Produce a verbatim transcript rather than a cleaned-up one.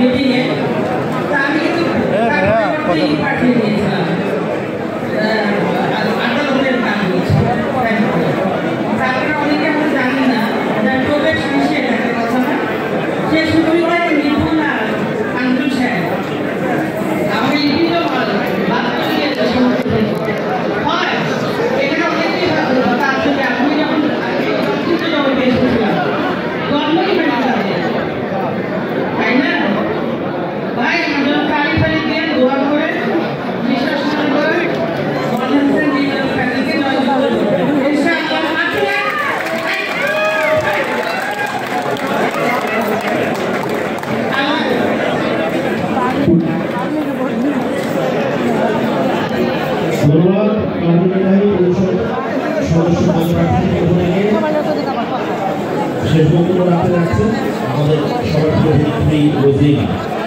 মিটিংয়ে তা আমি কিন্তু পাঠিয়ে দিয়েছিলাম আদালতের নাম বলছি তারপরে অনেকে আমরা জানি না যার চোখের শীর্ষে থাকে কথা না সে শুধুই থাকে নিপুণ আর আন্দুল সাহেব আমাকে লিখিত বাদ করে দিয়েছে হয় এখানে অনেকেই ভাবলো তার সঙ্গে আপনি যখন কিন্তু যখন বেশ করছিলাম জন্মই হয়েছে তাই না ভাই আমাদের তারিখ তারিখ দিয়ে দোয়া করে বিশ্বাস করে মনে নিজের ফ্যামিলিকে নয় ইনশাআল্লাহ মাত্র ধন্যবাদ কার্যনির্বাহী পরিষদ সদস্য শেষ বক্তব্য রাখতে যাচ্ছেন আমাদের সভাপতি রোজিনা।